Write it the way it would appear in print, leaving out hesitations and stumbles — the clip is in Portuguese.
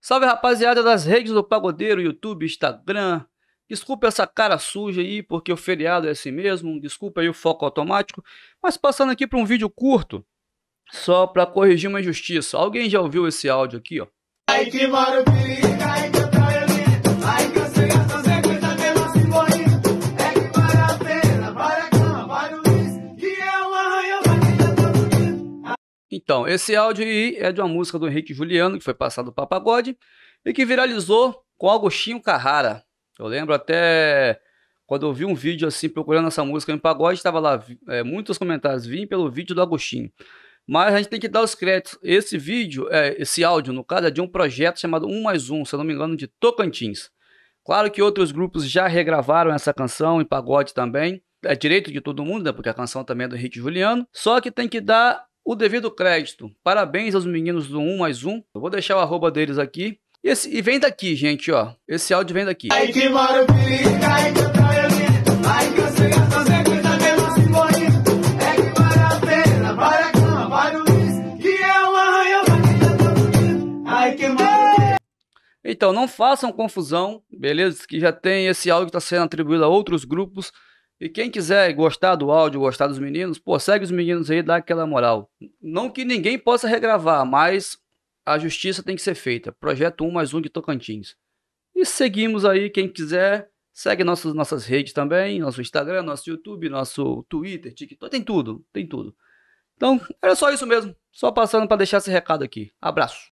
Salve, rapaziada das redes do Pagodeiro, YouTube, Instagram. Desculpa essa cara suja aí, porque o feriado é assim mesmo. Desculpa aí o foco automático. Mas passando aqui para um vídeo curto, só para corrigir uma injustiça. Alguém já ouviu esse áudio aqui, ó? Ai que maravilha, ai que atraevimento, ai que eu sei a fazer coisa dela assim bonito. É que vale a pena, vale a cama, vale o Luiz, que é um arranhão daquele todo dia. Então, esse áudio aí é de uma música do Henrique Juliano, que foi passado para pagode, e que viralizou com Agostinho Carrara. Eu lembro até quando eu vi um vídeo assim, procurando essa música em pagode, estava lá, muitos comentários, vim pelo vídeo do Agostinho. Mas a gente tem que dar os créditos. Esse vídeo, esse áudio, no caso, é de um projeto chamado 1 mais 1, se eu não me engano, de Tocantins. Claro que outros grupos já regravaram essa canção em pagode também. É direito de todo mundo, né? Porque a canção também é do Henrique Juliano. Só que tem que dar o devido crédito. Parabéns aos meninos do 1 mais 1. Eu vou deixar o arroba deles aqui. E vem daqui, gente, ó. Esse áudio vem daqui. Ai que maravilha, ai que atraevimento, ai que eu sei a fazer coisa dela assim bonito. É que vale a pena, vale a cama, vale o Luiz, que é um arranhão daquele todo dia. Ai que maravilha. Então, não façam confusão, beleza? Que já tem esse áudio que está sendo atribuído a outros grupos. E quem quiser gostar do áudio, gostar dos meninos, pô, segue os meninos aí, dá aquela moral. Não que ninguém possa regravar, mas a justiça tem que ser feita. Projeto 1 mais 1 de Tocantins. E seguimos aí, quem quiser, segue nossas redes também, nosso Instagram, nosso YouTube, nosso Twitter, TikTok, tem tudo, tem tudo. Então, era só isso mesmo. Só passando para deixar esse recado aqui. Abraço.